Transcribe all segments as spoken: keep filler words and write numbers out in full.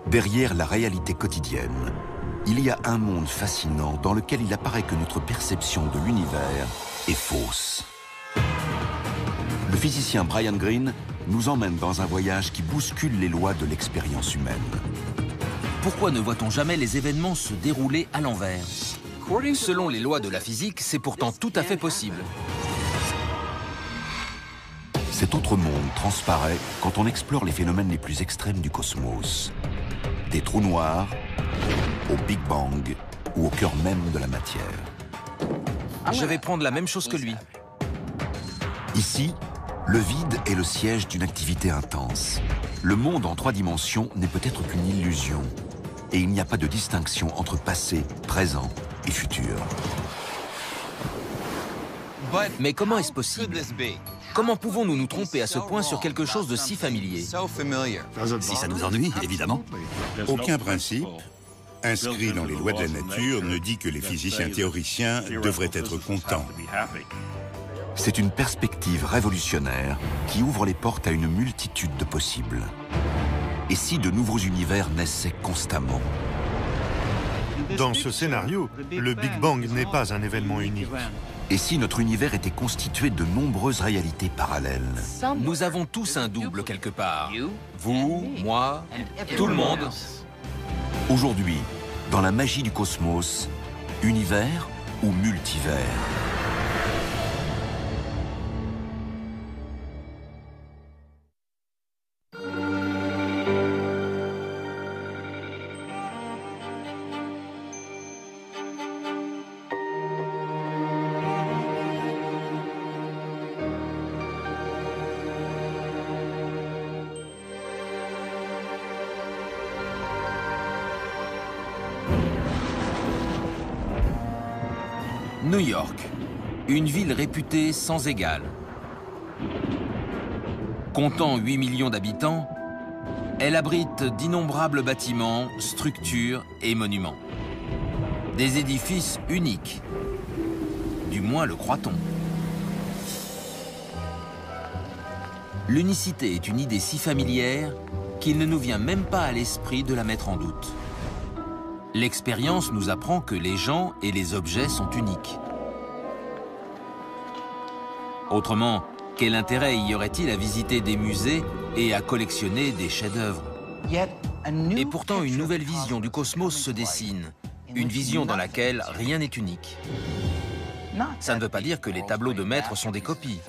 Derrière la réalité quotidienne, il y a un monde fascinant dans lequel il apparaît que notre perception de l'univers est fausse. Le physicien Brian Greene nous emmène dans un voyage qui bouscule les lois de l'expérience humaine. Pourquoi ne voit-on jamais les événements se dérouler à l'envers? Selon les lois de la physique, c'est pourtant tout à fait possible. Cet autre monde transparaît quand on explore les phénomènes les plus extrêmes du cosmos. Des trous noirs, au Big Bang ou au cœur même de la matière. Je vais prendre la même chose que lui. Ici, le vide est le siège d'une activité intense. Le monde en trois dimensions n'est peut-être qu'une illusion. Et il n'y a pas de distinction entre passé, présent et futur. Mais comment est-ce possible? Comment pouvons-nous nous tromper à ce point sur quelque chose de si familier? Si ça nous ennuie, évidemment. Aucun principe inscrit dans les lois de la nature ne dit que les physiciens théoriciens devraient être contents. C'est une perspective révolutionnaire qui ouvre les portes à une multitude de possibles. Et si de nouveaux univers naissaient constamment? Dans ce scénario, le Big Bang n'est pas un événement unique. Et si notre univers était constitué de nombreuses réalités parallèles? Nous avons tous un double quelque part. Vous, moi, tout le monde. Aujourd'hui, dans la magie du cosmos, univers ou multivers? New York, une ville réputée sans égale. Comptant huit millions d'habitants, elle abrite d'innombrables bâtiments, structures et monuments. Des édifices uniques, du moins le croit-on. L'unicité est une idée si familière qu'il ne nous vient même pas à l'esprit de la mettre en doute. L'expérience nous apprend que les gens et les objets sont uniques. Autrement, quel intérêt y aurait-il à visiter des musées et à collectionner des chefs-d'œuvre? Et pourtant, une nouvelle vision du cosmos se dessine, une vision dans laquelle rien n'est unique. Ça ne veut pas dire que les tableaux de maître sont des copies.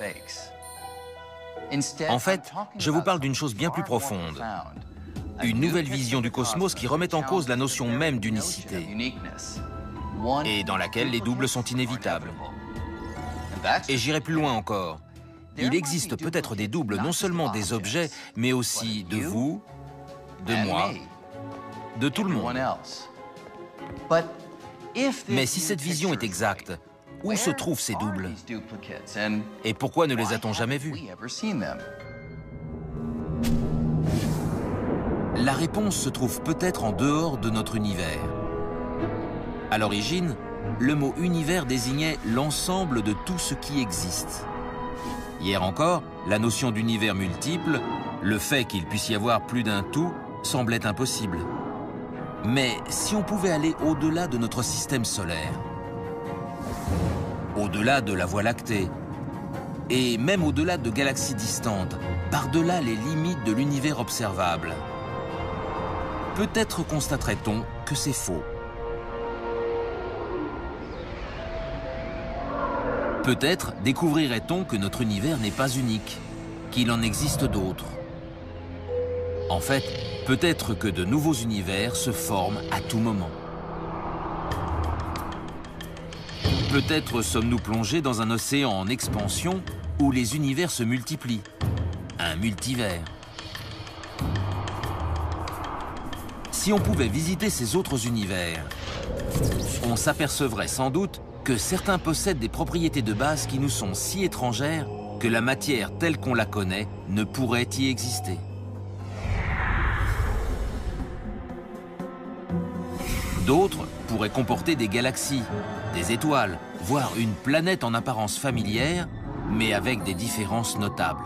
En fait, je vous parle d'une chose bien plus profonde. Une nouvelle vision du cosmos qui remet en cause la notion même d'unicité et dans laquelle les doubles sont inévitables. Et j'irai plus loin encore. Il existe peut-être des doubles non seulement des objets, mais aussi de vous, de moi, de tout le monde. Mais si cette vision est exacte, où se trouvent ces doubles? Et pourquoi ne les a-t-on jamais vus? La réponse se trouve peut-être en dehors de notre univers. À l'origine, le mot « univers » désignait l'ensemble de tout ce qui existe. Hier encore, la notion d'univers multiple, le fait qu'il puisse y avoir plus d'un tout, semblait impossible. Mais si on pouvait aller au-delà de notre système solaire, au-delà de la Voie lactée, et même au-delà de galaxies distantes, par-delà les limites de l'univers observable, peut-être constaterait-on que c'est faux. Peut-être découvrirait-on que notre univers n'est pas unique, qu'il en existe d'autres. En fait, peut-être que de nouveaux univers se forment à tout moment. Peut-être sommes-nous plongés dans un océan en expansion où les univers se multiplient, un multivers. Si on pouvait visiter ces autres univers, on s'apercevrait sans doute que certains possèdent des propriétés de base qui nous sont si étrangères que la matière telle qu'on la connaît ne pourrait y exister. D'autres pourraient comporter des galaxies, des étoiles, voire une planète en apparence familière, mais avec des différences notables.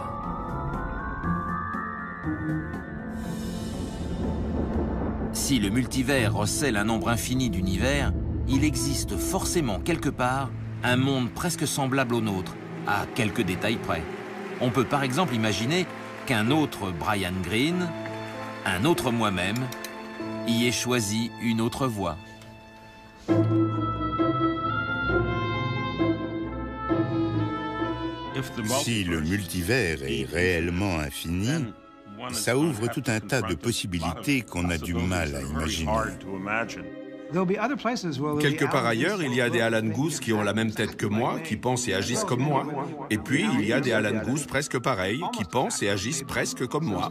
Si le multivers recèle un nombre infini d'univers, il existe forcément quelque part un monde presque semblable au nôtre, à quelques détails près. On peut par exemple imaginer qu'un autre Brian Greene, un autre moi-même, y ait choisi une autre voie. Si le multivers est réellement infini, ça ouvre tout un tas de possibilités qu'on a du mal à imaginer. Quelque part ailleurs, il y a des Alan Guth qui ont la même tête que moi, qui pensent et agissent comme moi. Et puis, il y a des Alan Guth presque pareils, qui pensent et agissent presque comme moi.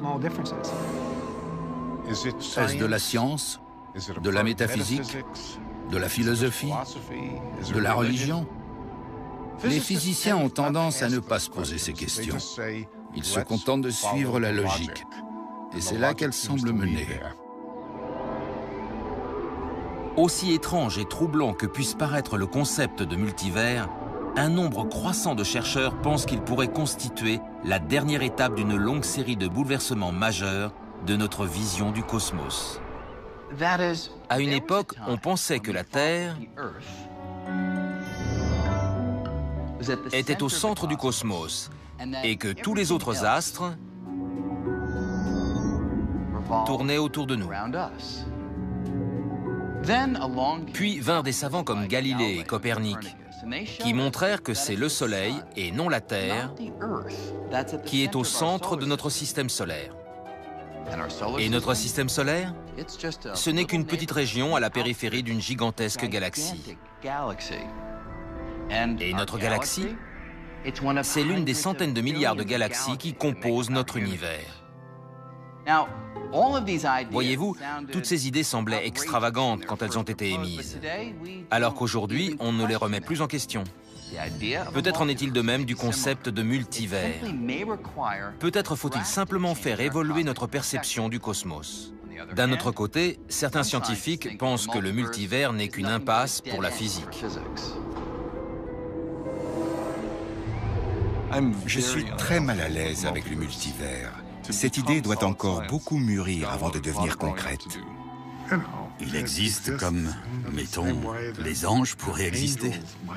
Est-ce de la science, de la métaphysique, de la philosophie, de la religion? Les physiciens ont tendance à ne pas se poser ces questions. Ils se contentent de suivre la logique. Et c'est là qu'elle semble mener. Aussi étrange et troublant que puisse paraître le concept de multivers, un nombre croissant de chercheurs pensent qu'il pourrait constituer la dernière étape d'une longue série de bouleversements majeurs de notre vision du cosmos. À une époque, on pensait que la Terre était au centre du cosmos et que tous les autres astres tournaient autour de nous. Puis vinrent des savants comme Galilée et Copernic, qui montrèrent que c'est le Soleil et non la Terre qui est au centre de notre système solaire. Et notre système solaire, ce n'est qu'une petite région à la périphérie d'une gigantesque galaxie. Et notre galaxie, c'est l'une des centaines de milliards de galaxies qui composent notre univers. Voyez-vous, toutes ces idées semblaient extravagantes quand elles ont été émises, alors qu'aujourd'hui, on ne les remet plus en question. Peut-être en est-il de même du concept de multivers. Peut-être faut-il simplement faire évoluer notre perception du cosmos. D'un autre côté, certains scientifiques pensent que le multivers n'est qu'une impasse pour la physique. Je suis très mal à l'aise avec le multivers. Cette idée doit encore beaucoup mûrir avant de devenir concrète. Il existe comme, mettons, les anges pourraient exister.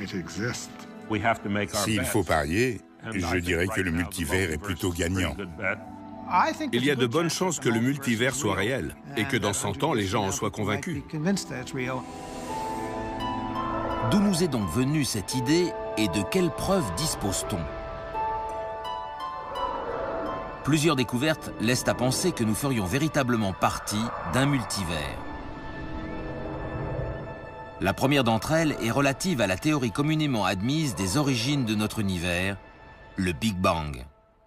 S'il faut parier, je dirais que le multivers est plutôt gagnant. Il y a de bonnes chances que le multivers soit réel et que dans cent ans, les gens en soient convaincus. D'où nous est donc venue cette idée et de quelles preuves dispose-t-on? Plusieurs découvertes laissent à penser que nous ferions véritablement partie d'un multivers. La première d'entre elles est relative à la théorie communément admise des origines de notre univers, le Big Bang.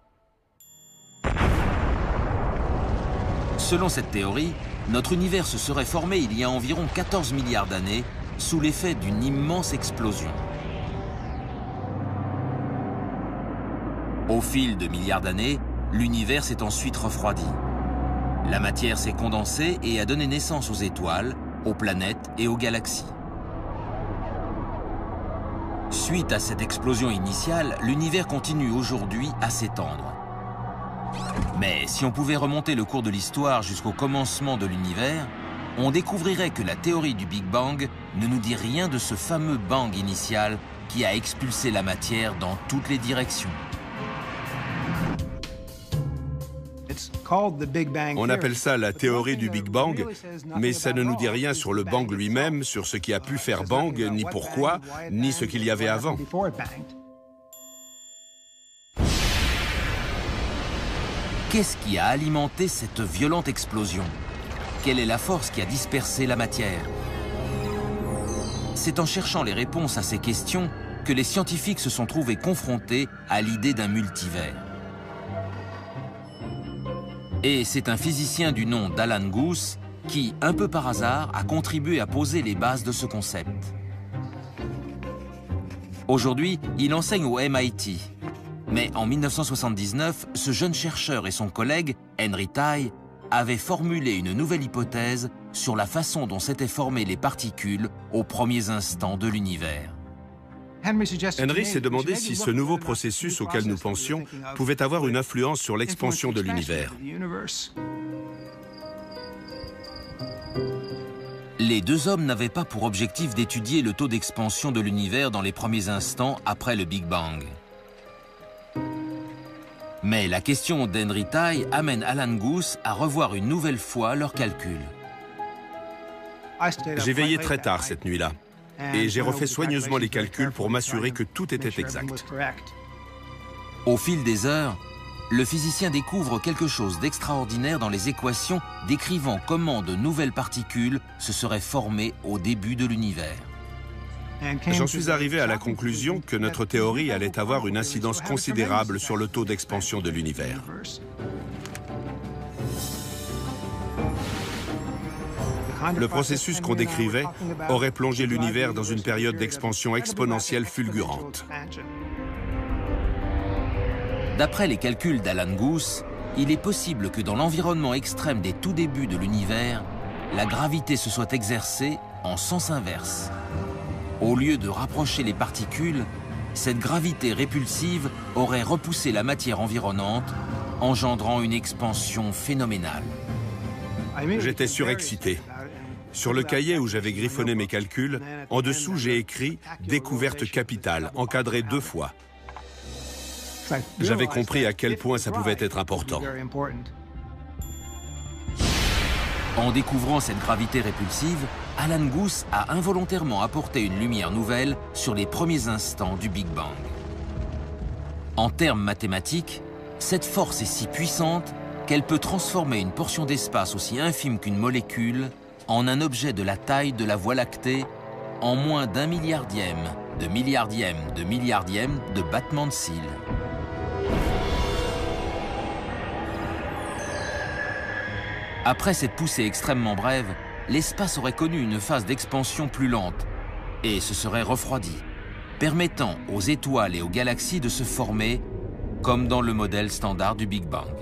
Selon cette théorie, notre univers se serait formé il y a environ quatorze milliards d'années sous l'effet d'une immense explosion. Au fil de milliards d'années, l'univers s'est ensuite refroidi. La matière s'est condensée et a donné naissance aux étoiles, aux planètes et aux galaxies. Suite à cette explosion initiale, l'univers continue aujourd'hui à s'étendre. Mais si on pouvait remonter le cours de l'histoire jusqu'au commencement de l'univers, on découvrirait que la théorie du Big Bang ne nous dit rien de ce fameux bang initial qui a expulsé la matière dans toutes les directions. On appelle ça la théorie du Big Bang, mais ça ne nous dit rien sur le bang lui-même, sur ce qui a pu faire bang, ni pourquoi, ni ce qu'il y avait avant. Qu'est-ce qui a alimenté cette violente explosion? Quelle est la force qui a dispersé la matière? C'est en cherchant les réponses à ces questions que les scientifiques se sont trouvés confrontés à l'idée d'un multivers. Et c'est un physicien du nom d'Alan Guth qui, un peu par hasard, a contribué à poser les bases de ce concept. Aujourd'hui, il enseigne au M I T. Mais en mille neuf cent soixante-dix-neuf, ce jeune chercheur et son collègue, Henry Tai, avaient formulé une nouvelle hypothèse sur la façon dont s'étaient formées les particules aux premiers instants de l'univers. Henry s'est demandé si ce nouveau processus auquel nous pensions pouvait avoir une influence sur l'expansion de l'univers. Les deux hommes n'avaient pas pour objectif d'étudier le taux d'expansion de l'univers dans les premiers instants après le Big Bang. Mais la question d'Henry Tai amène Alan Guth à revoir une nouvelle fois leurs calculs. J'ai veillé très tard cette nuit-là et j'ai refait soigneusement les calculs pour m'assurer que tout était exact. Au fil des heures, le physicien découvre quelque chose d'extraordinaire dans les équations décrivant comment de nouvelles particules se seraient formées au début de l'univers. J'en suis arrivé à la conclusion que notre théorie allait avoir une incidence considérable sur le taux d'expansion de l'univers. Le processus qu'on décrivait aurait plongé l'univers dans une période d'expansion exponentielle fulgurante. D'après les calculs d'Alan Guth, il est possible que dans l'environnement extrême des tout débuts de l'univers, la gravité se soit exercée en sens inverse. Au lieu de rapprocher les particules, cette gravité répulsive aurait repoussé la matière environnante, engendrant une expansion phénoménale. J'étais surexcité. Sur le cahier où j'avais griffonné mes calculs, en dessous j'ai écrit « Découverte capitale », encadré deux fois. J'avais compris à quel point ça pouvait être important. En découvrant cette gravité répulsive, Alan Guth a involontairement apporté une lumière nouvelle sur les premiers instants du Big Bang. En termes mathématiques, cette force est si puissante qu'elle peut transformer une portion d'espace aussi infime qu'une molécule en un objet de la taille de la Voie lactée en moins d'un milliardième, de milliardième, de milliardième de battement de cils. Après cette poussée extrêmement brève, l'espace aurait connu une phase d'expansion plus lente et se serait refroidi, permettant aux étoiles et aux galaxies de se former comme dans le modèle standard du Big Bang.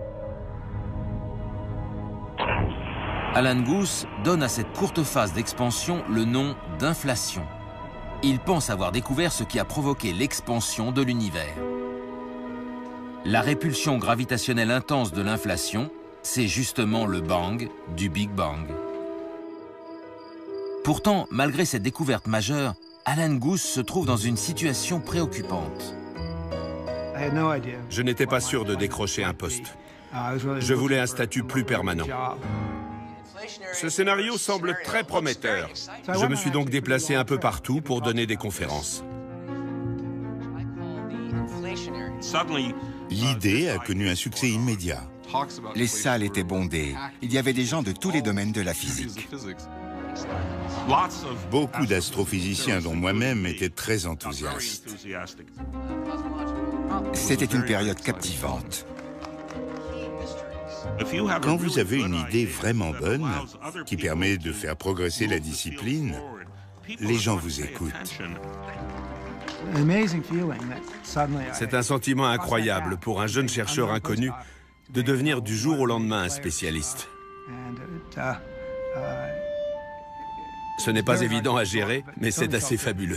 Alan Guth donne à cette courte phase d'expansion le nom d'inflation. Il pense avoir découvert ce qui a provoqué l'expansion de l'univers. La répulsion gravitationnelle intense de l'inflation, c'est justement le bang du Big Bang. Pourtant, malgré cette découverte majeure, Alan Guth se trouve dans une situation préoccupante. Je n'étais pas sûr de décrocher un poste. Je voulais un statut plus permanent. Ce scénario semble très prometteur. Je me suis donc déplacé un peu partout pour donner des conférences. L'idée a connu un succès immédiat. Les salles étaient bondées. Il y avait des gens de tous les domaines de la physique. Beaucoup d'astrophysiciens, dont moi-même, étaient très enthousiastes. C'était une période captivante. Quand vous avez une idée vraiment bonne, qui permet de faire progresser la discipline, les gens vous écoutent. C'est un sentiment incroyable pour un jeune chercheur inconnu de devenir du jour au lendemain un spécialiste. Ce n'est pas évident à gérer, mais c'est assez fabuleux.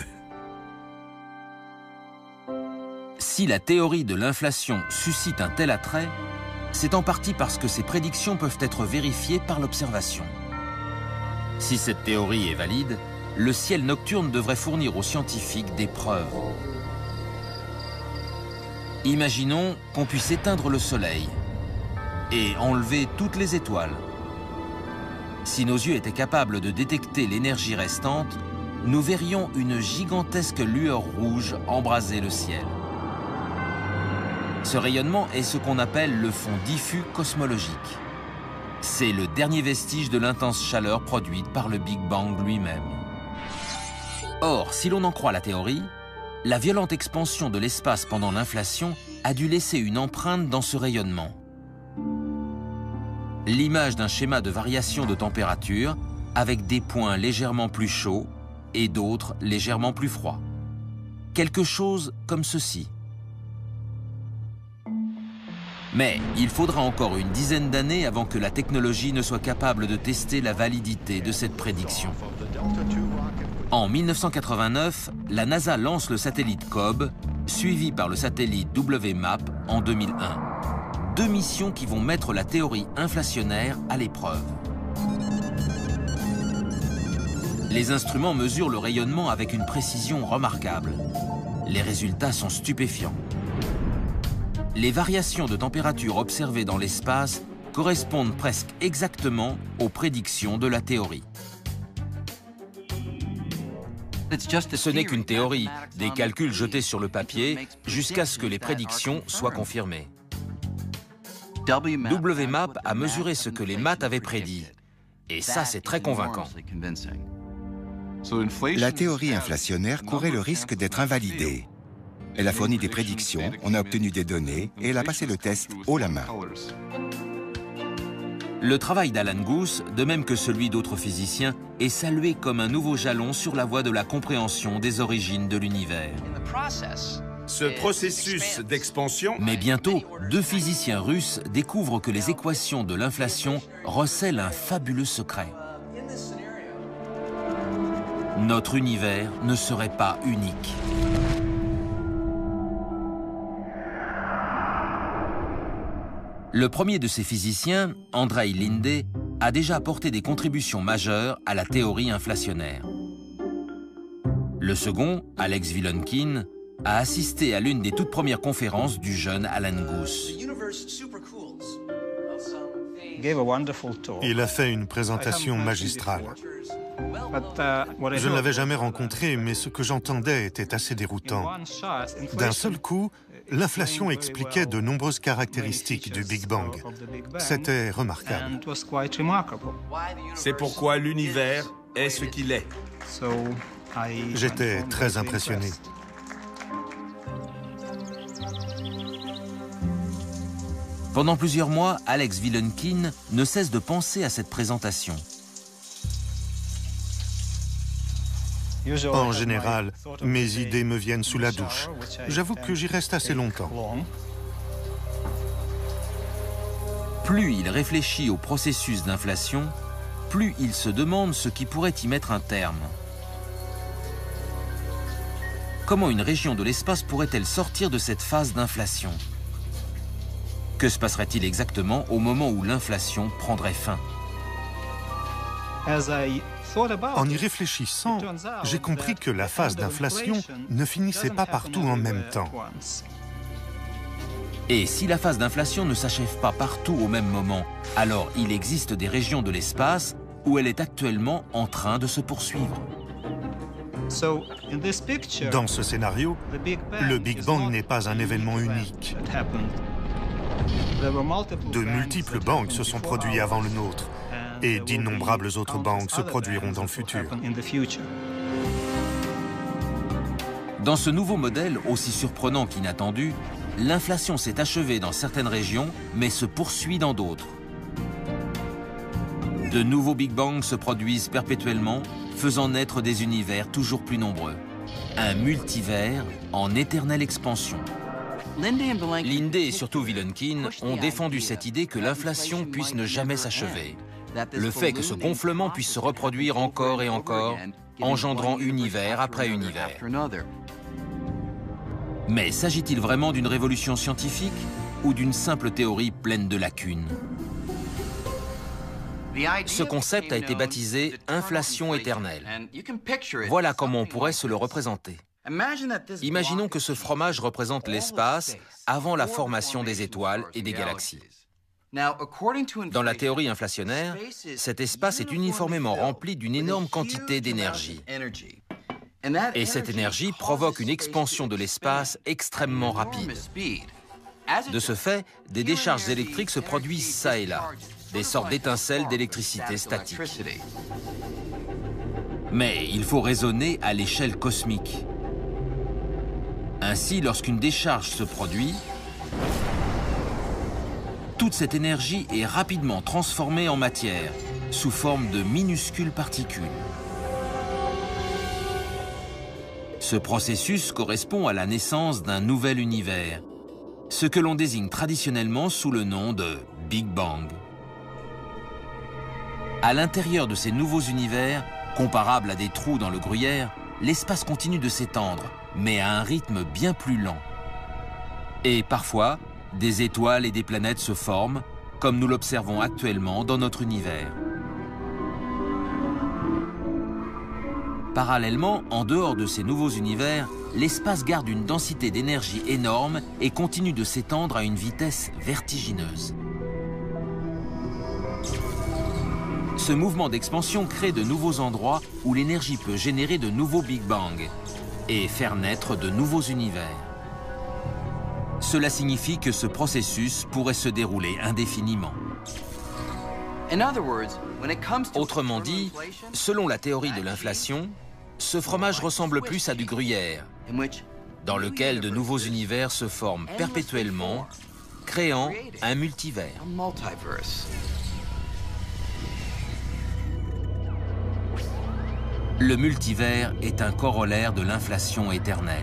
Si la théorie de l'inflation suscite un tel attrait, c'est en partie parce que ses prédictions peuvent être vérifiées par l'observation. Si cette théorie est valide, le ciel nocturne devrait fournir aux scientifiques des preuves. Imaginons qu'on puisse éteindre le soleil et enlever toutes les étoiles. Si nos yeux étaient capables de détecter l'énergie restante, nous verrions une gigantesque lueur rouge embraser le ciel. Ce rayonnement est ce qu'on appelle le fond diffus cosmologique. C'est le dernier vestige de l'intense chaleur produite par le Big Bang lui-même. Or, si l'on en croit la théorie, la violente expansion de l'espace pendant l'inflation a dû laisser une empreinte dans ce rayonnement. L'image d'un schéma de variation de température avec des points légèrement plus chauds et d'autres légèrement plus froids. Quelque chose comme ceci. Mais il faudra encore une dizaine d'années avant que la technologie ne soit capable de tester la validité de cette prédiction. En mille neuf cent quatre-vingt-neuf, la NASA lance le satellite COBE, suivi par le satellite W MAP en deux mille un. Deux missions qui vont mettre la théorie inflationnaire à l'épreuve. Les instruments mesurent le rayonnement avec une précision remarquable. Les résultats sont stupéfiants. Les variations de température observées dans l'espace correspondent presque exactement aux prédictions de la théorie. Ce n'est qu'une théorie, des calculs jetés sur le papier jusqu'à ce que les prédictions soient confirmées. W MAP a mesuré ce que les maths avaient prédit. Et ça, c'est très convaincant. La théorie inflationnaire courait le risque d'être invalidée. Elle a fourni des prédictions, on a obtenu des données et elle a passé le test haut la main. Le travail d'Alan Guth, de même que celui d'autres physiciens, est salué comme un nouveau jalon sur la voie de la compréhension des origines de l'univers. Ce processus d'expansion... Mais bientôt, deux physiciens russes découvrent que les équations de l'inflation recèlent un fabuleux secret. Notre univers ne serait pas unique. Le premier de ces physiciens, Andrei Linde, a déjà apporté des contributions majeures à la théorie inflationnaire. Le second, Alex Vilenkin, a assisté à l'une des toutes premières conférences du jeune Alan Guth. Il a fait une présentation magistrale. Je ne l'avais jamais rencontré, mais ce que j'entendais était assez déroutant. D'un seul coup, l'inflation expliquait de nombreuses caractéristiques du Big Bang. C'était remarquable. C'est pourquoi l'univers est ce qu'il est. J'étais très impressionné. Pendant plusieurs mois, Alex Vilenkin ne cesse de penser à cette présentation. En général, mes idées me viennent sous la douche. J'avoue que j'y reste assez longtemps. Plus il réfléchit au processus d'inflation, plus il se demande ce qui pourrait y mettre un terme. Comment une région de l'espace pourrait-elle sortir de cette phase d'inflation? Que se passerait-il exactement au moment où l'inflation prendrait fin? En y réfléchissant, j'ai compris que la phase d'inflation ne finissait pas partout en même temps. Et si la phase d'inflation ne s'achève pas partout au même moment, alors il existe des régions de l'espace où elle est actuellement en train de se poursuivre. Dans ce scénario, le Big Bang n'est pas un événement unique. De multiples bangs se sont produits avant le nôtre, et d'innombrables autres bangs se produiront dans le futur. Dans ce nouveau modèle, aussi surprenant qu'inattendu, l'inflation s'est achevée dans certaines régions, mais se poursuit dans d'autres. De nouveaux Big Bangs se produisent perpétuellement, faisant naître des univers toujours plus nombreux. Un multivers en éternelle expansion. Linde et surtout Vilenkin ont défendu cette idée que l'inflation puisse ne jamais s'achever. Le fait que ce gonflement puisse se reproduire encore et encore, engendrant univers après univers. Mais s'agit-il vraiment d'une révolution scientifique ou d'une simple théorie pleine de lacunes? Ce concept a été baptisé « inflation éternelle ». Voilà comment on pourrait se le représenter. Imaginons que ce fromage représente l'espace avant la formation des étoiles et des galaxies. Dans la théorie inflationnaire, cet espace est uniformément rempli d'une énorme quantité d'énergie. Et cette énergie provoque une expansion de l'espace extrêmement rapide. De ce fait, des décharges électriques se produisent çà et là, des sortes d'étincelles d'électricité statique. Mais il faut raisonner à l'échelle cosmique. Ainsi, lorsqu'une décharge se produit, toute cette énergie est rapidement transformée en matière, sous forme de minuscules particules. Ce processus correspond à la naissance d'un nouvel univers, ce que l'on désigne traditionnellement sous le nom de Big Bang. À l'intérieur de ces nouveaux univers, comparables à des trous dans le gruyère, l'espace continue de s'étendre, mais à un rythme bien plus lent. Et parfois, des étoiles et des planètes se forment, comme nous l'observons actuellement dans notre univers. Parallèlement, en dehors de ces nouveaux univers, l'espace garde une densité d'énergie énorme et continue de s'étendre à une vitesse vertigineuse. Ce mouvement d'expansion crée de nouveaux endroits où l'énergie peut générer de nouveaux Big Bang et faire naître de nouveaux univers. Cela signifie que ce processus pourrait se dérouler indéfiniment. Autrement dit, selon la théorie de l'inflation, ce fromage ressemble plus à du gruyère, dans lequel de nouveaux univers se forment perpétuellement, créant un multivers. Le multivers est un corollaire de l'inflation éternelle.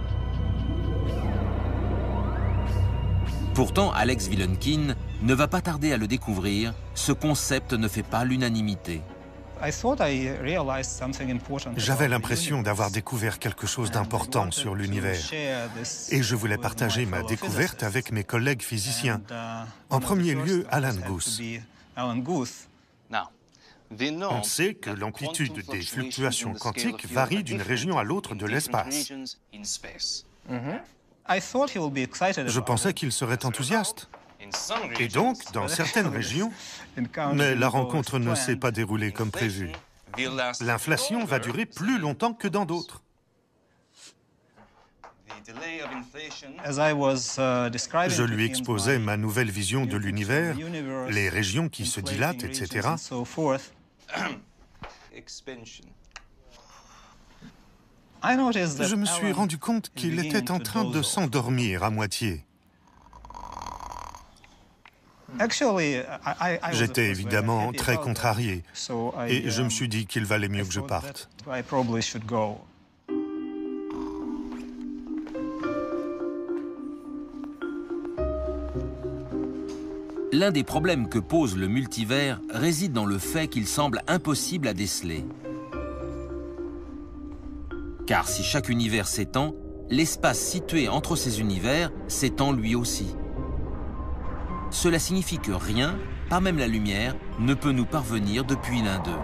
Pourtant, Alex Vilenkin ne va pas tarder à le découvrir, ce concept ne fait pas l'unanimité. J'avais l'impression d'avoir découvert quelque chose d'important sur l'univers. Et je voulais partager ma découverte avec mes collègues physiciens. En premier lieu, Alan Guth. On sait que l'amplitude des fluctuations quantiques varie d'une région à l'autre de l'espace. Je pensais qu'il serait enthousiaste. Et donc, dans certaines régions, mais la rencontre ne s'est pas déroulée comme prévu. L'inflation va durer plus longtemps que dans d'autres. Je lui exposais ma nouvelle vision de l'univers, les régions qui se dilatent, et cetera. Je me suis rendu compte qu'il était en train de s'endormir à moitié. J'étais évidemment très contrarié et je me suis dit qu'il valait mieux que je parte. L'un des problèmes que pose le multivers réside dans le fait qu'il semble impossible à déceler. Car si chaque univers s'étend, l'espace situé entre ces univers s'étend lui aussi. Cela signifie que rien, pas même la lumière, ne peut nous parvenir depuis l'un d'eux.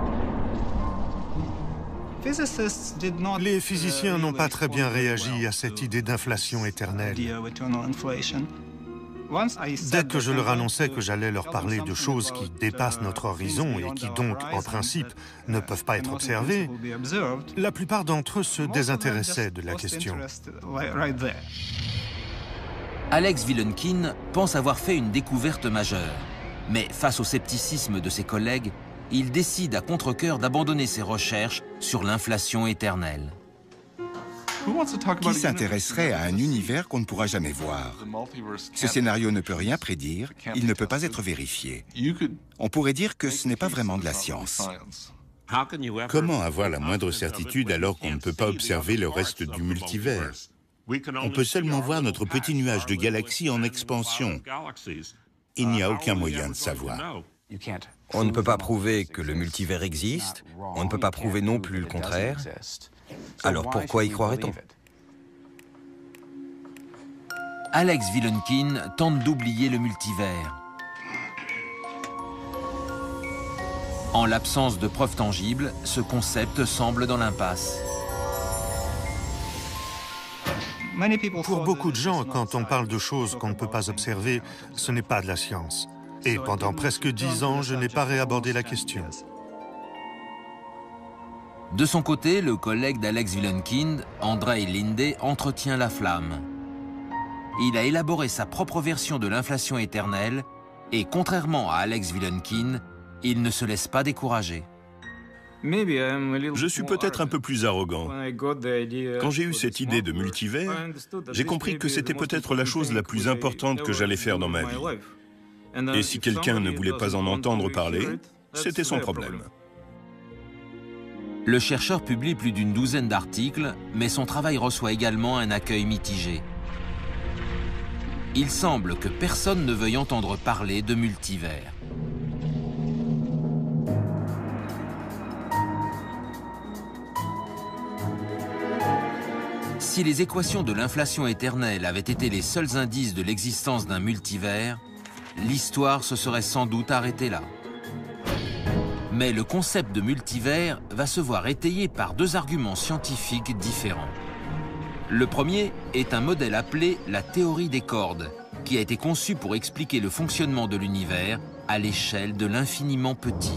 Les physiciens n'ont pas très bien réagi à cette idée d'inflation éternelle. Dès que je leur annonçais que j'allais leur parler de choses qui dépassent notre horizon et qui donc, en principe, ne peuvent pas être observées, la plupart d'entre eux se désintéressaient de la question. Alex Vilenkin pense avoir fait une découverte majeure. Mais face au scepticisme de ses collègues, il décide à contre-cœur d'abandonner ses recherches sur l'inflation éternelle. Qui s'intéresserait à un univers qu'on ne pourra jamais voir? Ce scénario ne peut rien prédire, il ne peut pas être vérifié. On pourrait dire que ce n'est pas vraiment de la science. Comment avoir la moindre certitude alors qu'on ne peut pas observer le reste du multivers? On peut seulement voir notre petit nuage de galaxies en expansion. Il n'y a aucun moyen de savoir. On ne peut pas prouver que le multivers existe, on ne peut pas prouver non plus le contraire. Alors pourquoi y croirait-on? Alex Vilenkin tente d'oublier le multivers. En l'absence de preuves tangibles, ce concept semble dans l'impasse. Pour beaucoup de gens, quand on parle de choses qu'on ne peut pas observer, ce n'est pas de la science. Et pendant presque dix ans, je n'ai pas réabordé la question. De son côté, le collègue d'Alex Vilenkin, Andrei Linde, entretient la flamme. Il a élaboré sa propre version de l'inflation éternelle et, contrairement à Alex Vilenkin, il ne se laisse pas décourager. Je suis peut-être un peu plus arrogant. Quand j'ai eu cette idée de multivers, j'ai compris que c'était peut-être la chose la plus importante que j'allais faire dans ma vie. Et si quelqu'un ne voulait pas en entendre parler, c'était son problème. Le chercheur publie plus d'une douzaine d'articles, mais son travail reçoit également un accueil mitigé. Il semble que personne ne veuille entendre parler de multivers. Si les équations de l'inflation éternelle avaient été les seuls indices de l'existence d'un multivers, l'histoire se serait sans doute arrêtée là. Mais le concept de multivers va se voir étayé par deux arguments scientifiques différents. Le premier est un modèle appelé la théorie des cordes, qui a été conçu pour expliquer le fonctionnement de l'univers à l'échelle de l'infiniment petit.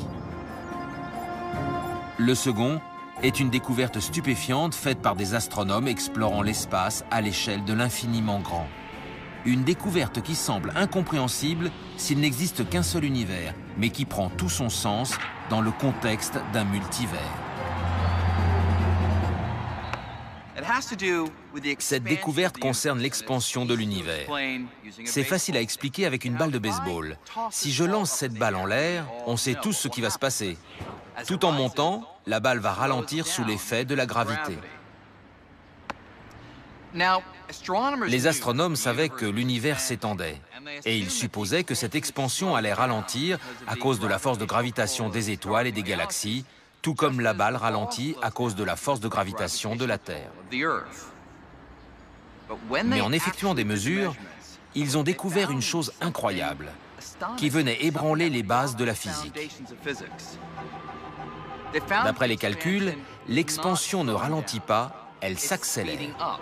Le second est une découverte stupéfiante faite par des astronomes explorant l'espace à l'échelle de l'infiniment grand. Une découverte qui semble incompréhensible s'il n'existe qu'un seul univers, mais qui prend tout son sens dans le contexte d'un multivers. Cette découverte concerne l'expansion de l'univers. C'est facile à expliquer avec une balle de baseball. Si je lance cette balle en l'air, on sait tous ce qui va se passer. Tout en montant, la balle va ralentir sous l'effet de la gravité. Les astronomes savaient que l'univers s'étendait, et ils supposaient que cette expansion allait ralentir à cause de la force de gravitation des étoiles et des galaxies, tout comme la balle ralentit à cause de la force de gravitation de la Terre. Mais en effectuant des mesures, ils ont découvert une chose incroyable, qui venait ébranler les bases de la physique. D'après les calculs, l'expansion ne ralentit pas, elle s'accélère.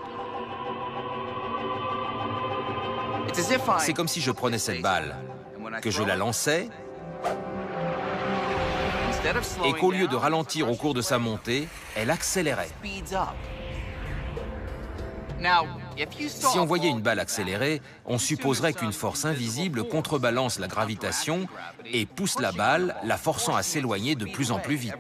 C'est comme si je prenais cette balle, que je la lançais, et qu'au lieu de ralentir au cours de sa montée, elle accélérait. Si on voyait une balle accélérer, on supposerait qu'une force invisible contrebalance la gravitation et pousse la balle, la forçant à s'éloigner de plus en plus vite.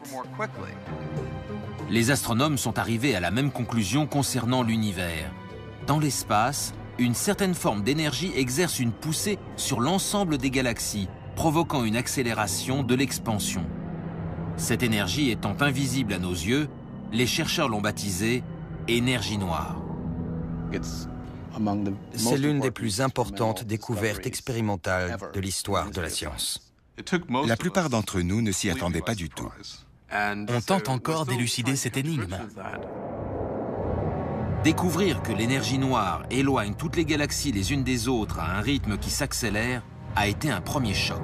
Les astronomes sont arrivés à la même conclusion concernant l'univers. Dans l'espace, une certaine forme d'énergie exerce une poussée sur l'ensemble des galaxies, provoquant une accélération de l'expansion. Cette énergie étant invisible à nos yeux, les chercheurs l'ont baptisée énergie noire. C'est l'une des plus importantes découvertes expérimentales de l'histoire de la science. La plupart d'entre nous ne s'y attendaient pas du tout. On tente encore d'élucider cette énigme. Découvrir que l'énergie noire éloigne toutes les galaxies les unes des autres à un rythme qui s'accélère a été un premier choc.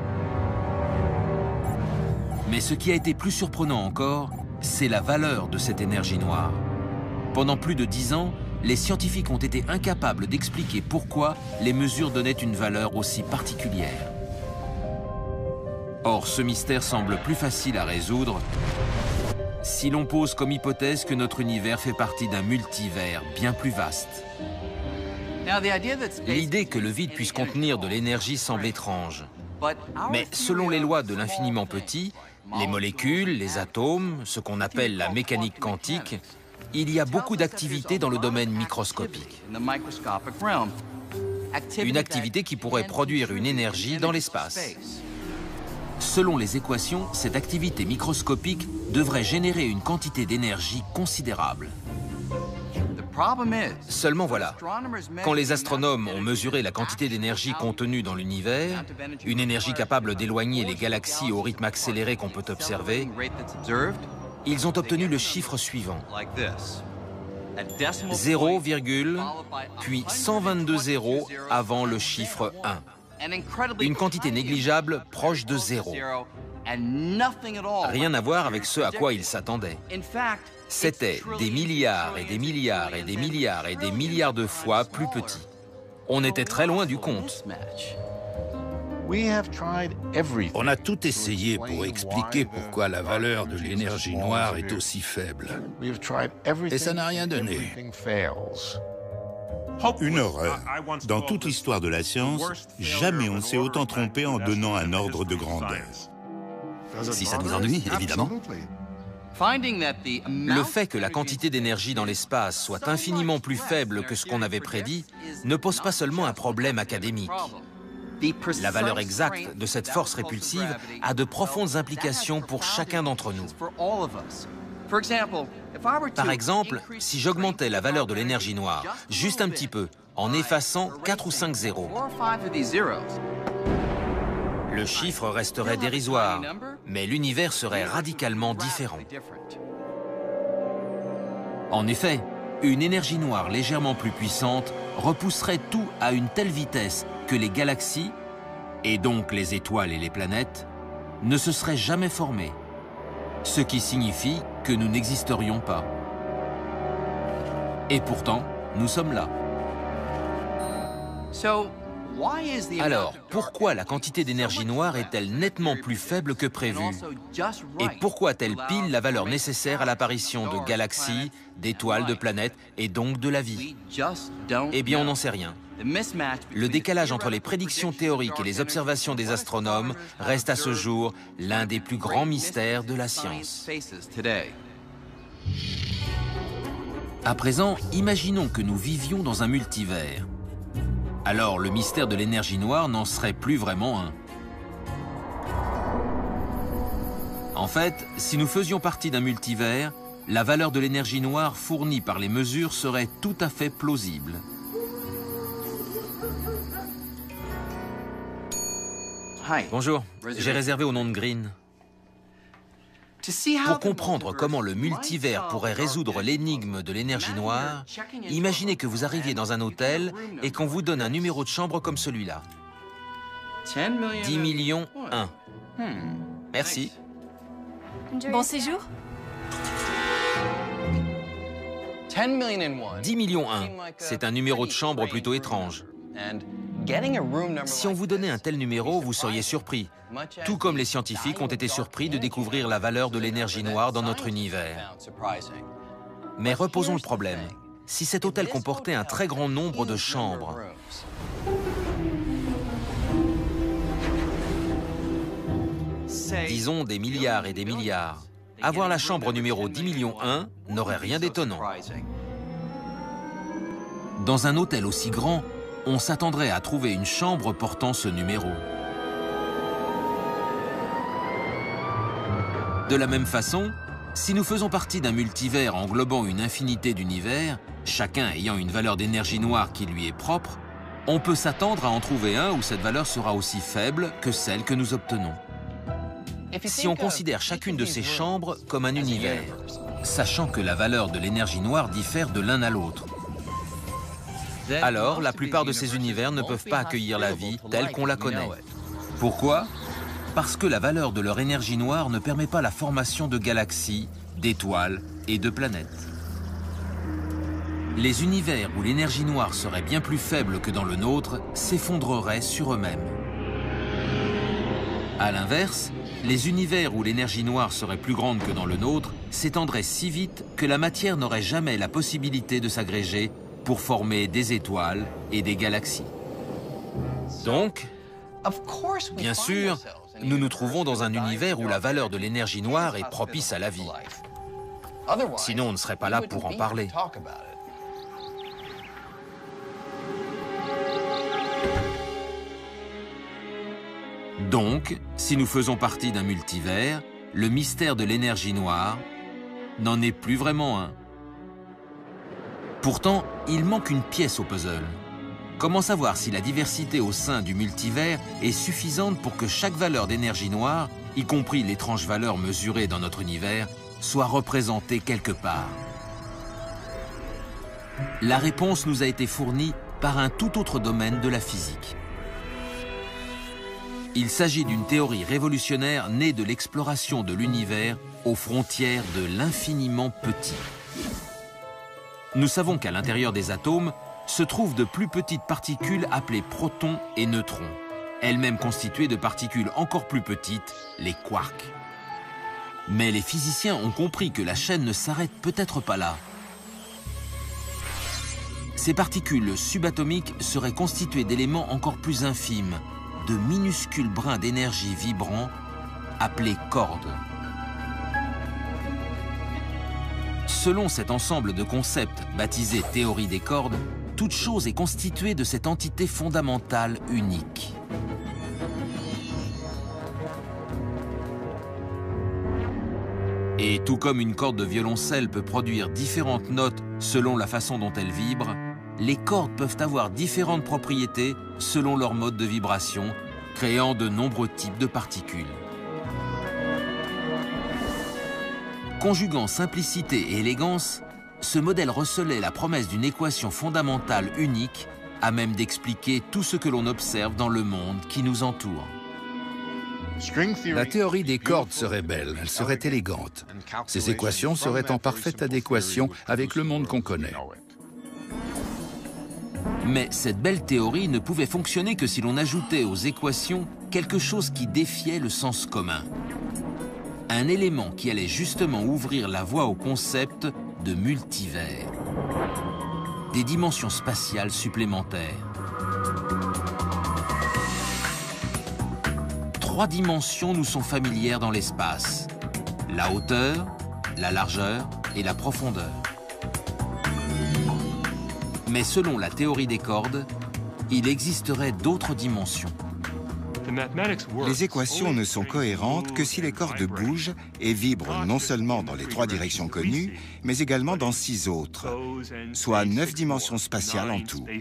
Mais ce qui a été plus surprenant encore, c'est la valeur de cette énergie noire. Pendant plus de dix ans, les scientifiques ont été incapables d'expliquer pourquoi les mesures donnaient une valeur aussi particulière. Or, ce mystère semble plus facile à résoudre si l'on pose comme hypothèse que notre univers fait partie d'un multivers bien plus vaste. L'idée que le vide puisse contenir de l'énergie semble étrange. Mais selon les lois de l'infiniment petit, les molécules, les atomes, ce qu'on appelle la mécanique quantique, il y a beaucoup d'activités dans le domaine microscopique. Une activité qui pourrait produire une énergie dans l'espace. Selon les équations, cette activité microscopique devrait générer une quantité d'énergie considérable. Seulement voilà, quand les astronomes ont mesuré la quantité d'énergie contenue dans l'univers, une énergie capable d'éloigner les galaxies au rythme accéléré qu'on peut observer, ils ont obtenu le chiffre suivant. zéro, puis cent vingt-deux zéros avant le chiffre un. Une quantité négligeable proche de zéro. Rien à voir avec ce à quoi ils s'attendaient. C'était des milliards et des milliards et des milliards et des milliards de fois plus petit. On était très loin du compte. On a tout essayé pour expliquer pourquoi la valeur de l'énergie noire est aussi faible. Et ça n'a rien donné. Une horreur. Dans toute l'histoire de la science, jamais on ne s'est autant trompé en donnant un ordre de grandeur. Si ça nous ennuie, évidemment. Le fait que la quantité d'énergie dans l'espace soit infiniment plus faible que ce qu'on avait prédit ne pose pas seulement un problème académique. La valeur exacte de cette force répulsive a de profondes implications pour chacun d'entre nous. Par exemple, si j'augmentais la valeur de l'énergie noire juste un petit peu, en effaçant quatre ou cinq zéros, le chiffre resterait dérisoire, mais l'univers serait radicalement différent. En effet, une énergie noire légèrement plus puissante repousserait tout à une telle vitesse que les galaxies, et donc les étoiles et les planètes, ne se serait jamais formé, ce qui signifie que nous n'existerions pas. Et pourtant, nous sommes là. Alors, pourquoi la quantité d'énergie noire est-elle nettement plus faible que prévu? Et pourquoi a-t-elle pile la valeur nécessaire à l'apparition de galaxies, d'étoiles, de planètes et donc de la vie? Eh bien, on n'en sait rien. Le décalage entre les prédictions théoriques et les observations des astronomes reste à ce jour l'un des plus grands mystères de la science. À présent, imaginons que nous vivions dans un multivers. Alors le mystère de l'énergie noire n'en serait plus vraiment un. En fait, si nous faisions partie d'un multivers, la valeur de l'énergie noire fournie par les mesures serait tout à fait plausible. Bonjour, j'ai réservé au nom de Green. Pour comprendre comment le multivers pourrait résoudre l'énigme de l'énergie noire, imaginez que vous arriviez dans un hôtel et qu'on vous donne un numéro de chambre comme celui-là. dix millions un. Merci. Bon séjour. dix millions un, c'est un numéro de chambre plutôt étrange. Si on vous donnait un tel numéro, vous seriez surpris, tout comme les scientifiques ont été surpris de découvrir la valeur de l'énergie noire dans notre univers. Mais reposons le problème. Si cet hôtel comportait un très grand nombre de chambres, disons des milliards et des milliards, avoir la chambre numéro dix millions un n'aurait rien d'étonnant. Dans un hôtel aussi grand, on s'attendrait à trouver une chambre portant ce numéro. De la même façon, si nous faisons partie d'un multivers englobant une infinité d'univers, chacun ayant une valeur d'énergie noire qui lui est propre, on peut s'attendre à en trouver un où cette valeur sera aussi faible que celle que nous obtenons. Si on considère chacune de ces chambres comme un univers, sachant que la valeur de l'énergie noire diffère de l'un à l'autre, alors la plupart de ces univers ne peuvent pas accueillir la vie telle qu'on la connaît. Pourquoi? Parce que la valeur de leur énergie noire ne permet pas la formation de galaxies, d'étoiles et de planètes. Les univers où l'énergie noire serait bien plus faible que dans le nôtre s'effondreraient sur eux-mêmes. À l'inverse, les univers où l'énergie noire serait plus grande que dans le nôtre s'étendraient si vite que la matière n'aurait jamais la possibilité de s'agréger pour former des étoiles et des galaxies. Donc, bien sûr, nous nous trouvons dans un univers où la valeur de l'énergie noire est propice à la vie. Sinon, on ne serait pas là pour en parler. Donc, si nous faisons partie d'un multivers, le mystère de l'énergie noire n'en est plus vraiment un. Pourtant, il manque une pièce au puzzle. Comment savoir si la diversité au sein du multivers est suffisante pour que chaque valeur d'énergie noire, y compris l'étrange valeur mesurée dans notre univers, soit représentée quelque part? La réponse nous a été fournie par un tout autre domaine de la physique. Il s'agit d'une théorie révolutionnaire née de l'exploration de l'univers aux frontières de l'infiniment petit. Nous savons qu'à l'intérieur des atomes se trouvent de plus petites particules appelées protons et neutrons, elles-mêmes constituées de particules encore plus petites, les quarks. Mais les physiciens ont compris que la chaîne ne s'arrête peut-être pas là. Ces particules subatomiques seraient constituées d'éléments encore plus infimes, de minuscules brins d'énergie vibrants appelés cordes. Selon cet ensemble de concepts baptisé théorie des cordes, toute chose est constituée de cette entité fondamentale unique. Et tout comme une corde de violoncelle peut produire différentes notes selon la façon dont elle vibre, les cordes peuvent avoir différentes propriétés selon leur mode de vibration, créant de nombreux types de particules. Conjuguant simplicité et élégance, ce modèle recelait la promesse d'une équation fondamentale unique à même d'expliquer tout ce que l'on observe dans le monde qui nous entoure. La théorie des cordes serait belle, elle serait élégante. Ces équations seraient en parfaite adéquation avec le monde qu'on connaît. Mais cette belle théorie ne pouvait fonctionner que si l'on ajoutait aux équations quelque chose qui défiait le sens commun. Un élément qui allait justement ouvrir la voie au concept de multivers. Des dimensions spatiales supplémentaires. Trois dimensions nous sont familières dans l'espace. La hauteur, la largeur et la profondeur. Mais selon la théorie des cordes, il existerait d'autres dimensions. Les équations ne sont cohérentes que si les cordes bougent et vibrent non seulement dans les trois directions connues, mais également dans six autres, soit neuf dimensions spatiales en tout.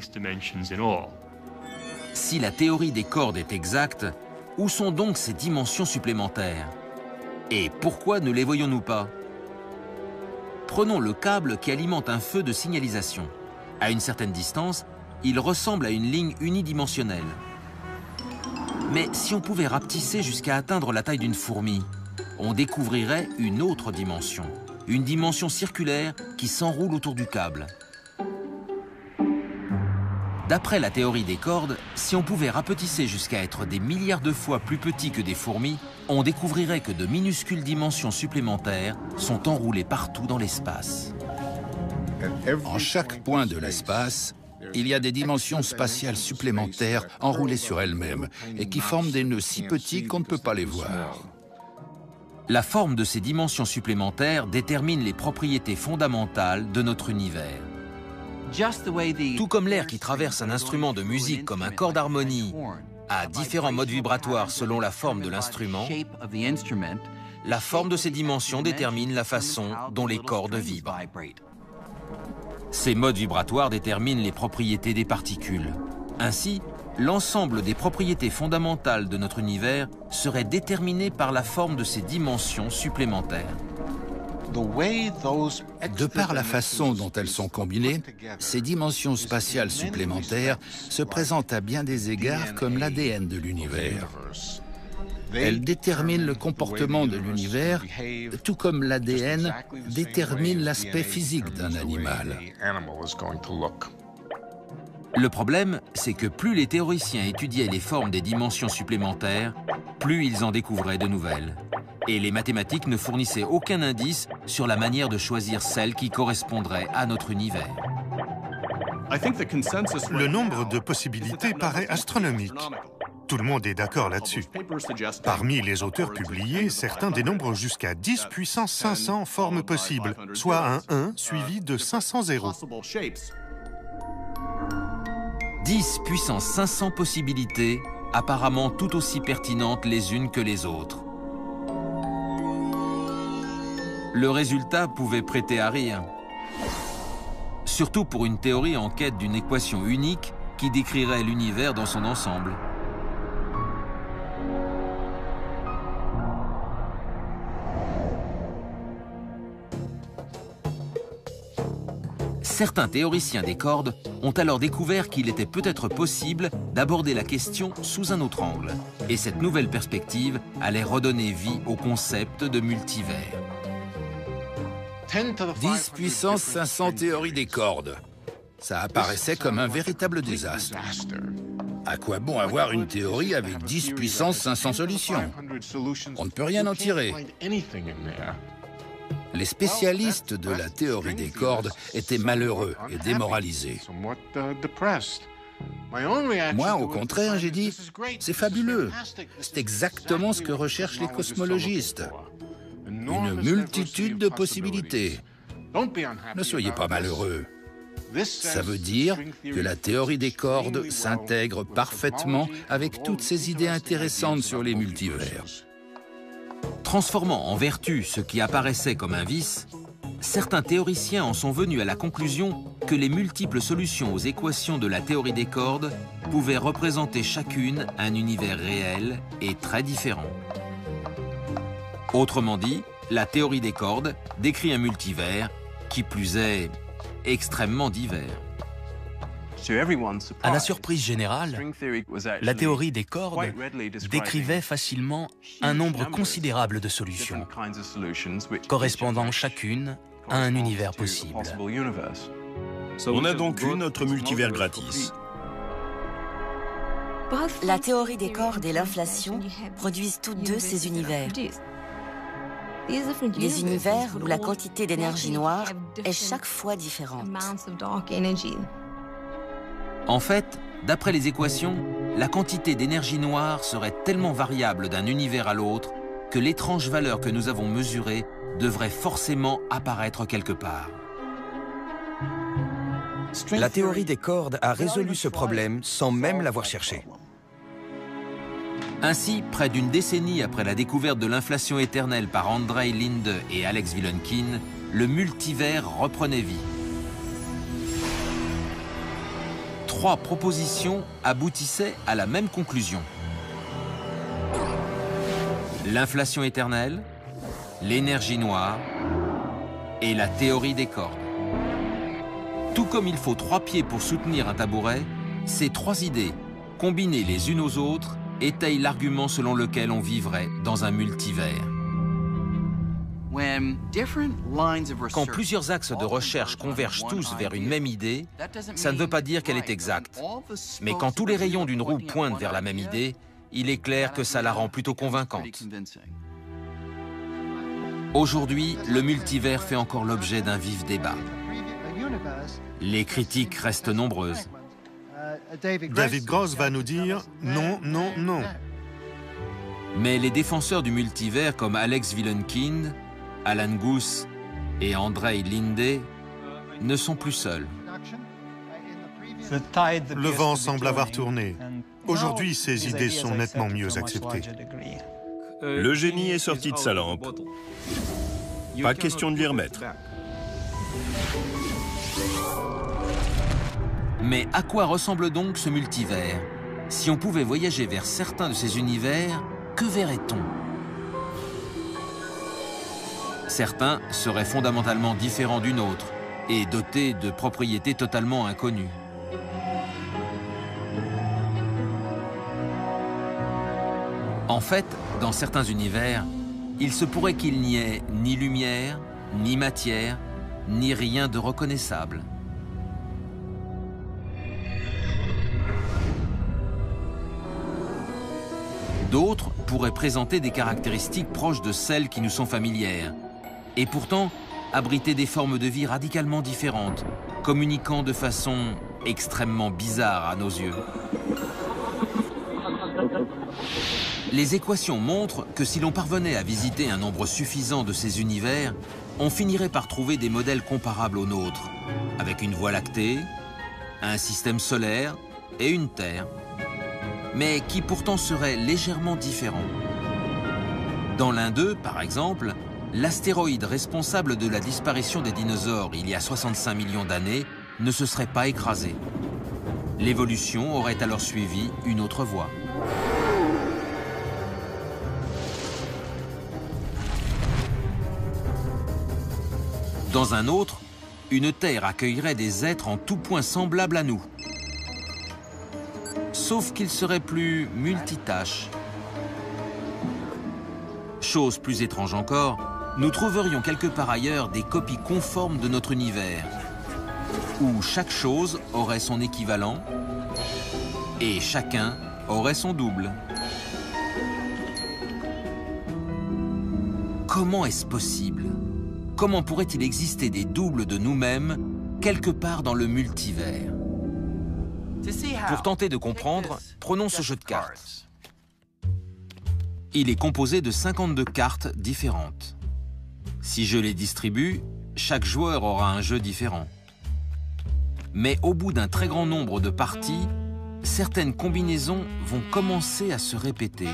Si la théorie des cordes est exacte, où sont donc ces dimensions supplémentaires? Et pourquoi ne les voyons-nous pas? Prenons le câble qui alimente un feu de signalisation. À une certaine distance, il ressemble à une ligne unidimensionnelle. Mais si on pouvait rapetisser jusqu'à atteindre la taille d'une fourmi, on découvrirait une autre dimension, une dimension circulaire qui s'enroule autour du câble. D'après la théorie des cordes, si on pouvait rapetisser jusqu'à être des milliards de fois plus petit que des fourmis, on découvrirait que de minuscules dimensions supplémentaires sont enroulées partout dans l'espace. En chaque point de l'espace, il y a des dimensions spatiales supplémentaires enroulées sur elles-mêmes et qui forment des nœuds si petits qu'on ne peut pas les voir. La forme de ces dimensions supplémentaires détermine les propriétés fondamentales de notre univers. Tout comme l'air qui traverse un instrument de musique comme un corps d'harmonie a différents modes vibratoires selon la forme de l'instrument, la forme de ces dimensions détermine la façon dont les cordes vibrent. Ces modes vibratoires déterminent les propriétés des particules. Ainsi, l'ensemble des propriétés fondamentales de notre univers serait déterminé par la forme de ces dimensions supplémentaires. De par la façon dont elles sont combinées, ces dimensions spatiales supplémentaires se présentent à bien des égards comme l'A D N de l'univers. Elles déterminent le comportement de l'univers, tout comme l'A D N détermine l'aspect physique d'un animal. Le problème, c'est que plus les théoriciens étudiaient les formes des dimensions supplémentaires, plus ils en découvraient de nouvelles. Et les mathématiques ne fournissaient aucun indice sur la manière de choisir celle qui correspondrait à notre univers. Le nombre de possibilités paraît astronomique. Tout le monde est d'accord là-dessus. Parmi les auteurs publiés, certains dénombrent jusqu'à dix puissance cinq cents formes possibles, soit un un suivi de cinq cents zéros. dix puissance cinq cents possibilités, apparemment tout aussi pertinentes les unes que les autres. Le résultat pouvait prêter à rire. Surtout pour une théorie en quête d'une équation unique qui décrirait l'univers dans son ensemble. Certains théoriciens des cordes ont alors découvert qu'il était peut-être possible d'aborder la question sous un autre angle. Et cette nouvelle perspective allait redonner vie au concept de multivers. dix puissance cinq cents théories des cordes. Ça apparaissait comme un véritable désastre. À quoi bon avoir une théorie avec dix puissance cinq cents solutions? On ne peut rien en tirer. Les spécialistes de la théorie des cordes étaient malheureux et démoralisés. Moi, au contraire, j'ai dit, c'est fabuleux. C'est exactement ce que recherchent les cosmologistes. Une multitude de possibilités. Ne soyez pas malheureux. Ça veut dire que la théorie des cordes s'intègre parfaitement avec toutes ces idées intéressantes sur les multivers. Transformant en vertu ce qui apparaissait comme un vice, certains théoriciens en sont venus à la conclusion que les multiples solutions aux équations de la théorie des cordes pouvaient représenter chacune un univers réel et très différent. Autrement dit, la théorie des cordes décrit un multivers qui plus est extrêmement divers. À la surprise générale, la théorie des cordes décrivait facilement un nombre considérable de solutions, correspondant chacune à un univers possible. On a donc eu notre multivers gratis. La théorie des cordes et l'inflation produisent toutes deux ces univers. Les univers où la quantité d'énergie noire est chaque fois différente. En fait, d'après les équations, la quantité d'énergie noire serait tellement variable d'un univers à l'autre que l'étrange valeur que nous avons mesurée devrait forcément apparaître quelque part. La théorie des cordes a résolu ce problème sans même l'avoir cherché. Ainsi, près d'une décennie après la découverte de l'inflation éternelle par Andrei Linde et Alex Vilenkin, le multivers reprenait vie. Trois propositions aboutissaient à la même conclusion. L'inflation éternelle, l'énergie noire et la théorie des cordes. Tout comme il faut trois pieds pour soutenir un tabouret, ces trois idées, combinées les unes aux autres, étayent l'argument selon lequel on vivrait dans un multivers. Quand plusieurs axes de recherche convergent tous vers une même idée, ça ne veut pas dire qu'elle est exacte. Mais quand tous les rayons d'une roue pointent vers la même idée, il est clair que ça la rend plutôt convaincante. Aujourd'hui, le multivers fait encore l'objet d'un vif débat. Les critiques restent nombreuses. David Gross va nous dire non, non, non. Mais les défenseurs du multivers comme Alex Vilenkin, Alan Guth et Andrei Linde ne sont plus seuls. Le vent semble avoir tourné. Aujourd'hui, ces idées sont nettement mieux acceptées. Le génie est sorti de sa lampe. Pas question de l'y remettre. Mais à quoi ressemble donc ce multivers? Si on pouvait voyager vers certains de ces univers, que verrait-on? Certains seraient fondamentalement différents d'une autre et dotés de propriétés totalement inconnues. En fait, dans certains univers, il se pourrait qu'il n'y ait ni lumière, ni matière, ni rien de reconnaissable. D'autres pourraient présenter des caractéristiques proches de celles qui nous sont familières, et pourtant abriter des formes de vie radicalement différentes, communiquant de façon extrêmement bizarre à nos yeux. Les équations montrent que si l'on parvenait à visiter un nombre suffisant de ces univers, on finirait par trouver des modèles comparables aux nôtres, avec une Voie lactée, un système solaire et une Terre, mais qui pourtant seraient légèrement différents. Dans l'un d'eux, par exemple, l'astéroïde responsable de la disparition des dinosaures il y a soixante-cinq millions d'années ne se serait pas écrasé. L'évolution aurait alors suivi une autre voie. Dans un autre, une Terre accueillerait des êtres en tout point semblables à nous. Sauf qu'ils seraient plus multitâches. Chose plus étrange encore, nous trouverions quelque part ailleurs des copies conformes de notre univers, où chaque chose aurait son équivalent et chacun aurait son double. Comment est-ce possible? Comment pourrait-il exister des doubles de nous-mêmes quelque part dans le multivers? Pour tenter de comprendre, prenons ce jeu de cartes. Il est composé de cinquante-deux cartes différentes. Si je les distribue, chaque joueur aura un jeu différent. Mais au bout d'un très grand nombre de parties, certaines combinaisons vont commencer à se répéter.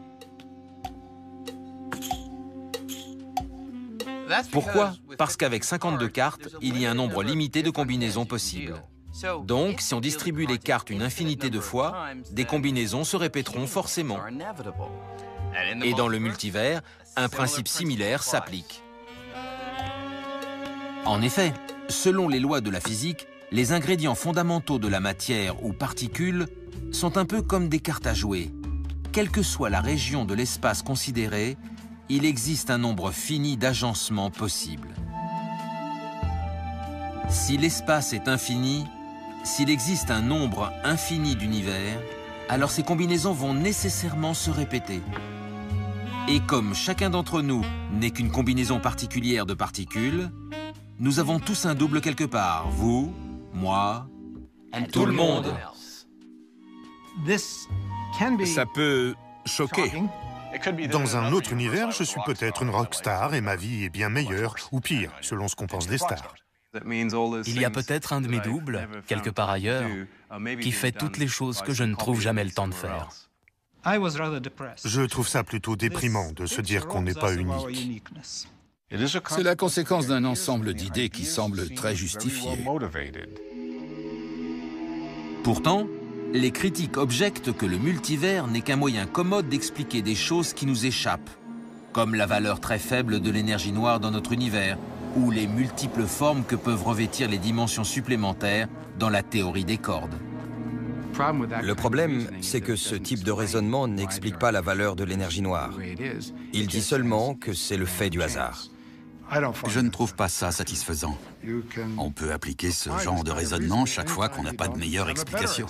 Pourquoi? Parce qu'avec cinquante-deux cartes, il y a un nombre limité de combinaisons possibles. Donc, si on distribue les cartes une infinité de fois, des combinaisons se répéteront forcément. Et dans le multivers, un principe similaire s'applique. En effet, selon les lois de la physique, les ingrédients fondamentaux de la matière ou particules sont un peu comme des cartes à jouer. Quelle que soit la région de l'espace considérée, il existe un nombre fini d'agencements possibles. Si l'espace est infini, s'il existe un nombre infini d'univers, alors ces combinaisons vont nécessairement se répéter. Et comme chacun d'entre nous n'est qu'une combinaison particulière de particules, nous avons tous un double quelque part, vous, moi, tout le monde. Ça peut choquer. Dans un autre univers, je suis peut-être une rockstar et ma vie est bien meilleure, ou pire, selon ce qu'on pense des stars. Il y a peut-être un de mes doubles, quelque part ailleurs, qui fait toutes les choses que je ne trouve jamais le temps de faire. Je trouve ça plutôt déprimant de se dire qu'on n'est pas unique. C'est la conséquence d'un ensemble d'idées qui semblent très justifiées. Pourtant, les critiques objectent que le multivers n'est qu'un moyen commode d'expliquer des choses qui nous échappent, comme la valeur très faible de l'énergie noire dans notre univers, ou les multiples formes que peuvent revêtir les dimensions supplémentaires dans la théorie des cordes. Le problème, c'est que ce type de raisonnement n'explique pas la valeur de l'énergie noire. Il dit seulement que c'est le fait du hasard. Je ne trouve pas ça satisfaisant. On peut appliquer ce genre de raisonnement chaque fois qu'on n'a pas de meilleure explication.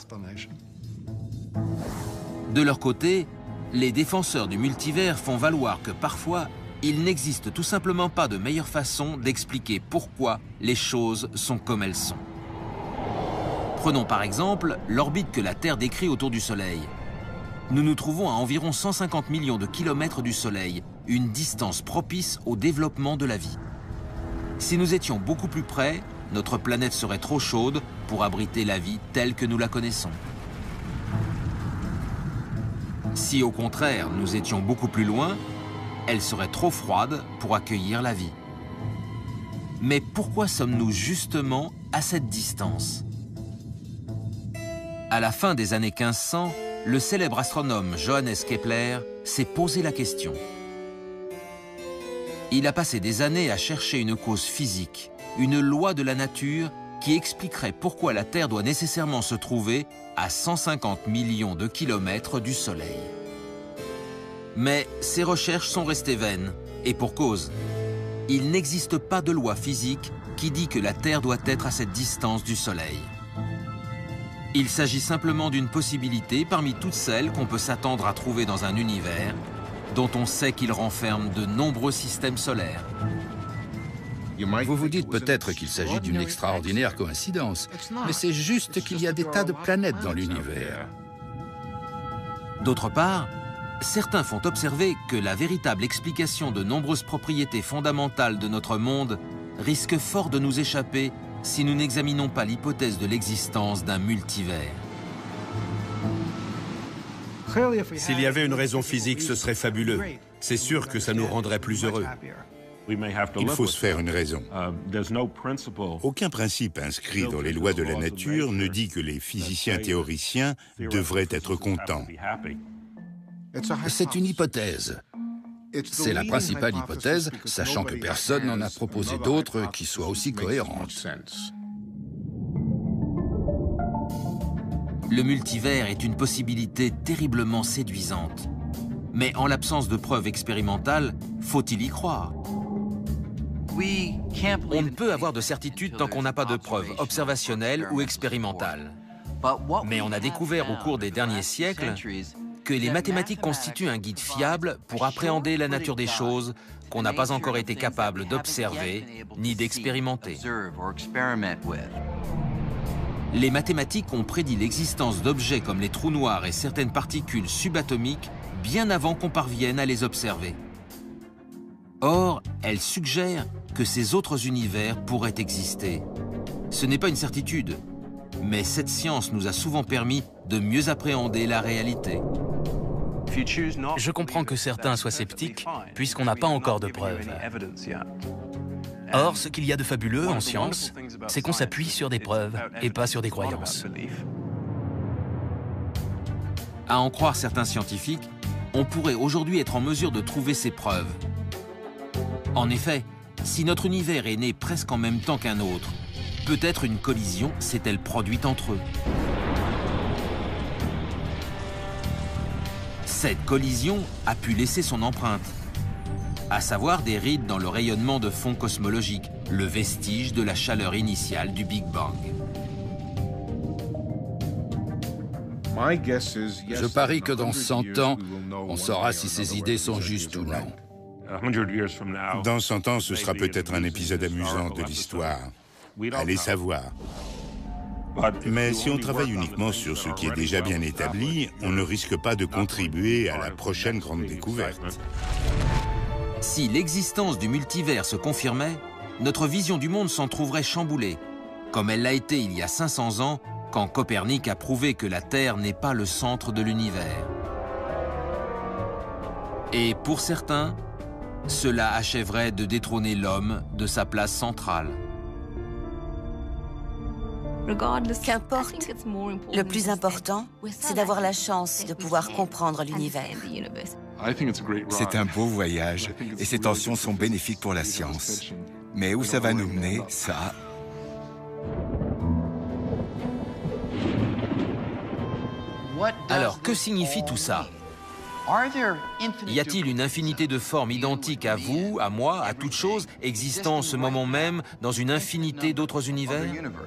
De leur côté, les défenseurs du multivers font valoir que parfois, il n'existe tout simplement pas de meilleure façon d'expliquer pourquoi les choses sont comme elles sont. Prenons par exemple l'orbite que la Terre décrit autour du Soleil. Nous nous trouvons à environ cent cinquante millions de kilomètres du Soleil, une distance propice au développement de la vie. Si nous étions beaucoup plus près, notre planète serait trop chaude pour abriter la vie telle que nous la connaissons. Si au contraire nous étions beaucoup plus loin, elle serait trop froide pour accueillir la vie. Mais pourquoi sommes-nous justement à cette distance? À la fin des années quinze cents, le célèbre astronome Johannes Kepler s'est posé la question. Il a passé des années à chercher une cause physique, une loi de la nature qui expliquerait pourquoi la Terre doit nécessairement se trouver à cent cinquante millions de kilomètres du Soleil. Mais ces recherches sont restées vaines, et pour cause. Il n'existe pas de loi physique qui dit que la Terre doit être à cette distance du Soleil. Il s'agit simplement d'une possibilité parmi toutes celles qu'on peut s'attendre à trouver dans un univers dont on sait qu'il renferme de nombreux systèmes solaires. Vous vous dites peut-être qu'il s'agit d'une extraordinaire coïncidence, mais c'est juste qu'il y a des tas de planètes dans l'univers. D'autre part, certains font observer que la véritable explication de nombreuses propriétés fondamentales de notre monde risque fort de nous échapper si nous n'examinons pas l'hypothèse de l'existence d'un multivers. S'il y avait une raison physique, ce serait fabuleux. C'est sûr que ça nous rendrait plus heureux. Il faut se faire une raison. Aucun principe inscrit dans les lois de la nature ne dit que les physiciens théoriciens devraient être contents. C'est une hypothèse. C'est la principale hypothèse, sachant que personne n'en a proposé d'autres qui soient aussi cohérentes. Le multivers est une possibilité terriblement séduisante. Mais en l'absence de preuves expérimentales, faut-il y croire? On ne peut avoir de certitude tant qu'on n'a pas de preuves observationnelles ou expérimentales. Mais on a découvert au cours des derniers siècles que les mathématiques constituent un guide fiable pour appréhender la nature des choses qu'on n'a pas encore été capable d'observer ni d'expérimenter. Les mathématiques ont prédit l'existence d'objets comme les trous noirs et certaines particules subatomiques bien avant qu'on parvienne à les observer. Or, elles suggèrent que ces autres univers pourraient exister. Ce n'est pas une certitude, mais cette science nous a souvent permis de mieux appréhender la réalité. Je comprends que certains soient sceptiques, puisqu'on n'a pas encore de preuves. Or, ce qu'il y a de fabuleux en science, c'est qu'on s'appuie sur des preuves et pas sur des croyances. À en croire certains scientifiques, on pourrait aujourd'hui être en mesure de trouver ces preuves. En effet, si notre univers est né presque en même temps qu'un autre, peut-être une collision s'est-elle produite entre eux. Cette collision a pu laisser son empreinte, à savoir des rides dans le rayonnement de fond cosmologique, le vestige de la chaleur initiale du Big Bang. Je parie que dans cent ans, on saura si ces idées sont justes ou non. Dans cent ans, ce sera peut-être un épisode amusant de l'histoire. Allez savoir. Mais si on travaille uniquement sur ce qui est déjà bien établi, on ne risque pas de contribuer à la prochaine grande découverte. Si l'existence du multivers se confirmait, notre vision du monde s'en trouverait chamboulée, comme elle l'a été il y a cinq cents ans, quand Copernic a prouvé que la Terre n'est pas le centre de l'univers. Et pour certains, cela achèverait de détrôner l'homme de sa place centrale. Qu'importe, le plus important, c'est d'avoir la chance de pouvoir comprendre l'univers. C'est un beau voyage, et ces tensions sont bénéfiques pour la science. Mais où ça va nous mener, ça... Alors, que signifie tout ça? Y a-t-il une infinité de formes identiques à vous, à moi, à toute chose, existant en ce moment même dans une infinité d'autres univers?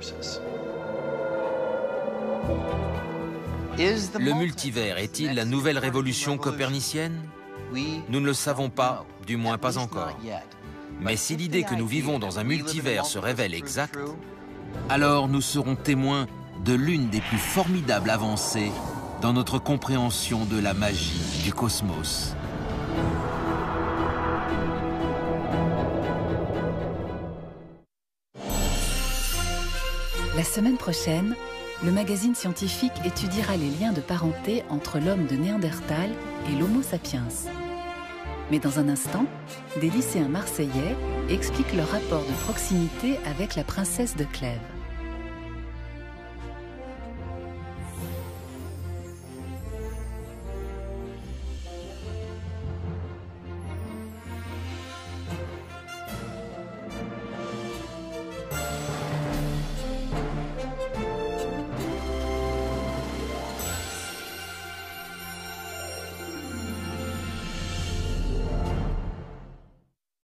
Le multivers est-il la nouvelle révolution copernicienne? Nous ne le savons pas, du moins pas encore. Mais si l'idée que nous vivons dans un multivers se révèle exacte, alors nous serons témoins de l'une des plus formidables avancées dans notre compréhension de la magie du cosmos. La semaine prochaine, le magazine scientifique étudiera les liens de parenté entre l'homme de Néandertal et l'Homo sapiens. Mais dans un instant, des lycéens marseillais expliquent leur rapport de proximité avec la princesse de Clèves.